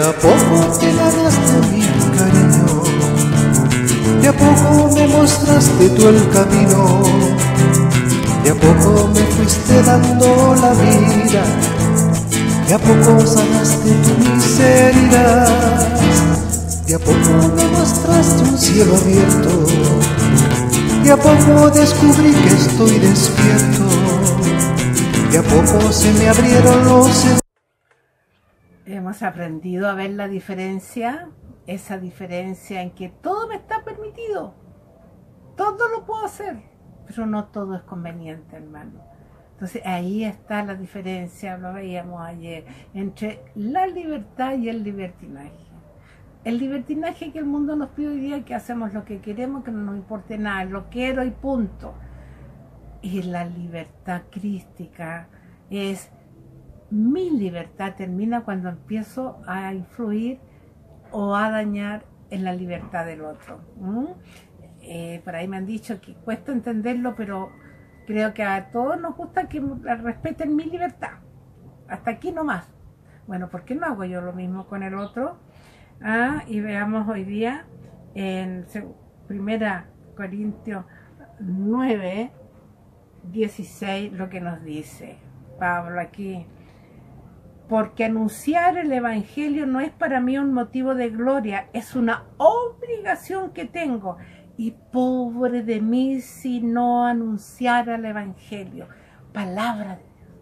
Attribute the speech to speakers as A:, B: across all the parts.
A: a poco te ganaste mi cariño, de a poco me mostraste tú el camino, de a poco me fuiste dando la vida, de a poco sanaste tu miseria, de a poco me mostraste un cielo abierto, de a poco descubrí que estoy despierto, de a poco se me abrieron los...
B: Hemos aprendido a ver la diferencia, esa diferencia en que todo me está permitido, todo lo puedo hacer, pero no todo es conveniente, hermano. Entonces ahí está la diferencia, lo veíamos ayer, entre la libertad y el libertinaje. El libertinaje que el mundo nos pide hoy día, que hacemos lo que queremos, que no nos importe nada, lo quiero y punto. Y la libertad crística es... Mi libertad termina cuando empiezo a influir o a dañar en la libertad del otro. Por ahí me han dicho que cuesta entenderlo, pero creo que a todos nos gusta que respeten mi libertad. Hasta aquí nomás. Bueno, ¿por qué no hago yo lo mismo con el otro? Y veamos hoy día en 1 Corintios 9, 16 lo que nos dice Pablo aquí. Porque anunciar el Evangelio no es para mí un motivo de gloria, es una obligación que tengo. Y pobre de mí si no anunciara el Evangelio. Palabra de Dios.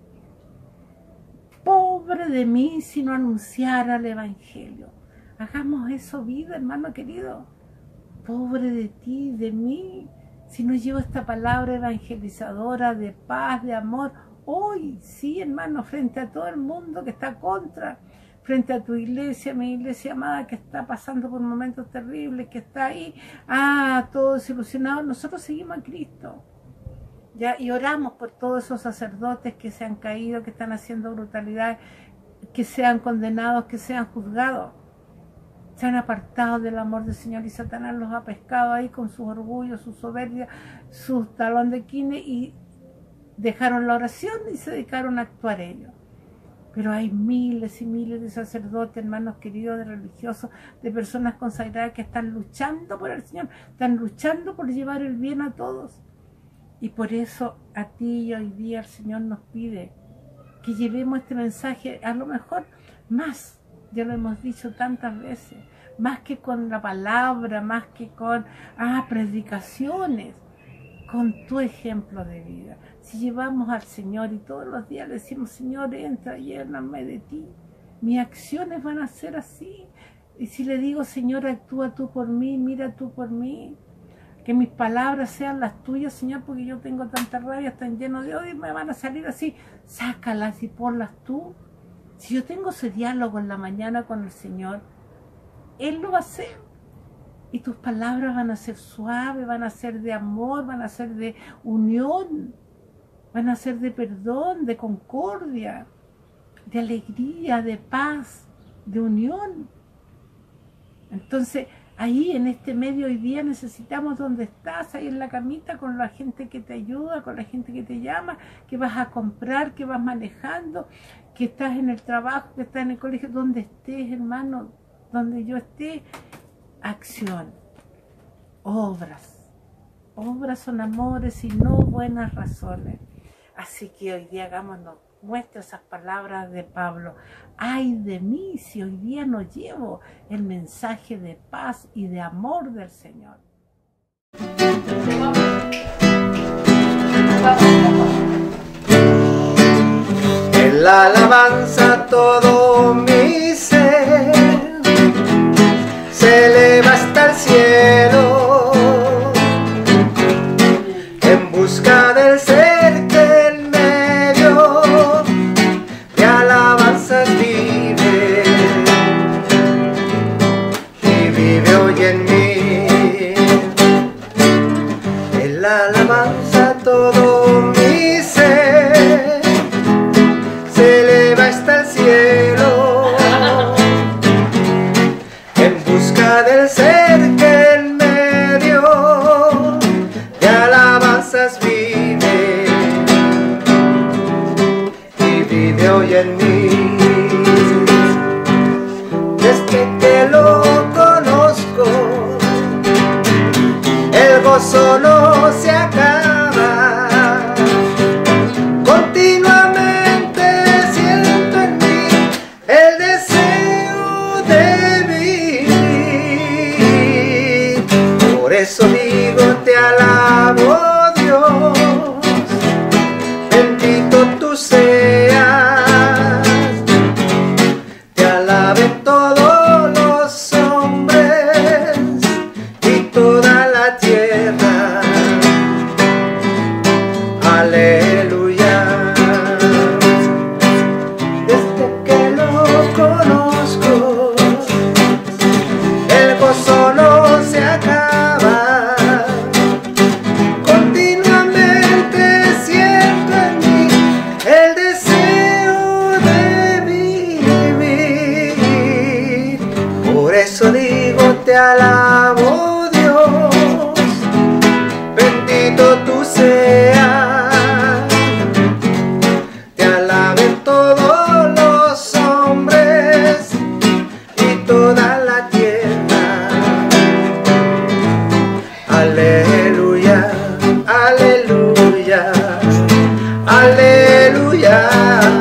B: Pobre de mí si no anunciara el Evangelio. Hagamos eso vida, hermano querido. Pobre de ti, de mí, si no llevo esta palabra evangelizadora de paz, de amor. Hoy, sí, hermano, frente a todo el mundo que está contra, frente a tu iglesia, mi iglesia amada, que está pasando por momentos terribles, que está ahí, todo desilusionado, nosotros seguimos a Cristo. ¿Ya? Y oramos por todos esos sacerdotes que se han caído, que están haciendo brutalidad, que sean condenados, que sean juzgados. Se han apartado del amor del Señor y Satanás los ha pescado ahí con sus orgullos, su soberbia, sus talón de quine y dejaron la oración y se dedicaron a actuar ellos. Pero hay miles y miles de sacerdotes, hermanos queridos, de religiosos, de personas consagradas que están luchando por el Señor, están luchando por llevar el bien a todos. Y por eso a ti y hoy día el Señor nos pide que llevemos este mensaje, a lo mejor más, ya lo hemos dicho tantas veces, más que con la palabra, más que con predicaciones, con tu ejemplo de vida. Si llevamos al Señor y todos los días le decimos, Señor, entra, lléname de ti, mis acciones van a ser así. Y si le digo, Señor, actúa tú por mí, mira tú por mí, que mis palabras sean las tuyas, Señor, porque yo tengo tanta rabia, tan lleno de odio, y me van a salir así, sácalas y ponlas tú. Si yo tengo ese diálogo en la mañana con el Señor, Él lo va a hacer. Y tus palabras van a ser suaves, van a ser de amor, van a ser de unión, van a ser de perdón, de concordia, de alegría, de paz, de unión. Entonces, ahí en este medio hoy día necesitamos donde estás, ahí en la camita, con la gente que te ayuda, con la gente que te llama, que vas a comprar, que vas manejando, que estás en el trabajo, que estás en el colegio, donde estés, hermano, donde yo esté. Acción, obras. Obras son amores y no buenas razones. Así que hoy día hagámonos muestra esas palabras de Pablo. Ay de mí si hoy día no llevo el mensaje de paz y de amor del Señor.
A: En la alabanza todo mi ser se eleva hasta el cielo, en busca del ser que en medio de alabanzas vive, y vive hoy en mí. En la alabanza todo mi ser se eleva hasta el cielo, del ser que en medio de alabanzas vive, y vive hoy en mí. eso digo te alabo Dios, bendito tú seas, te alaben todos los hombres y toda la tierra, aleluya. Desde que lo conozco, el gozo no se acaba, continuamente siento en mí el deseo de vivir. Por eso digo te alabo Dios, bendito tú seas, te alaben todos los hombres y toda la tierra, aleluya, aleluya, aleluya,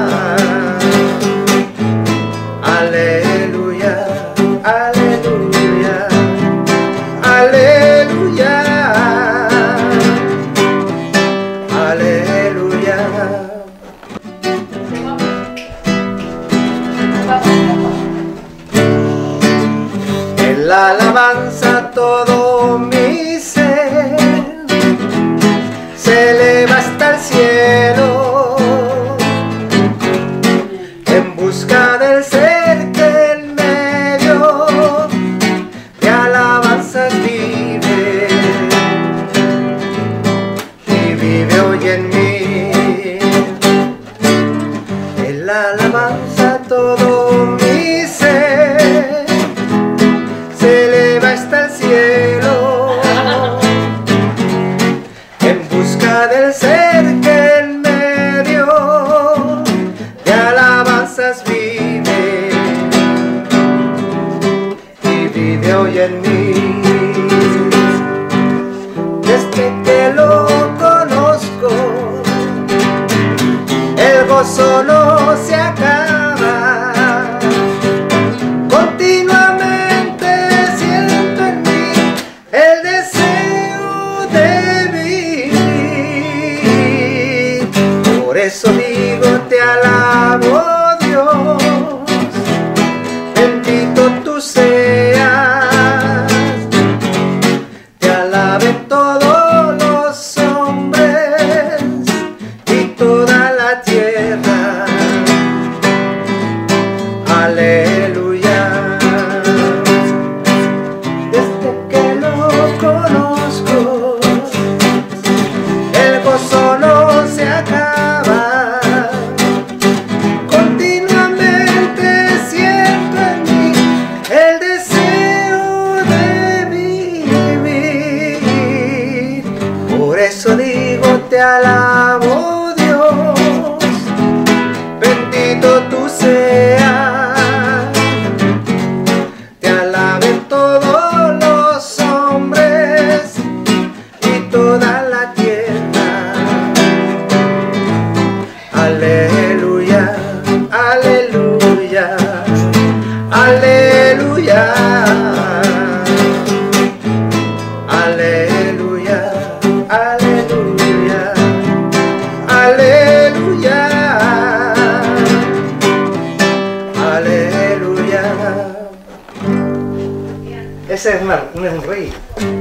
A: aleluya, aleluya, aleluya, aleluya. En la alabanza todo mi ser se eleva hasta el cielo, en busca del ser que en medio de alabanzas vive, y vive hoy en mí. En la alabanza todo mi ser se eleva hasta el cielo, en busca del ser que en medio de alabanzas vive, y vive hoy en mí. Desde que lo conozco, el gozo no se acaba, continuamente siento en mí el deseo de vivir. Por eso digo te alabo Dios, bendito tú seas, te alaben todos los hombres y toda la tierra, aleluya. Desde que lo conozco, el gozo no se acaba, continuamente siento en mí el deseo de vivir. Por eso digo te alabo Dios, bendito tú seas, te alaben todos los hombres y toda la tierra, aleluya, aleluya, aleluya, aleluya, aleluya, aleluya, aleluya. Ese es un rey.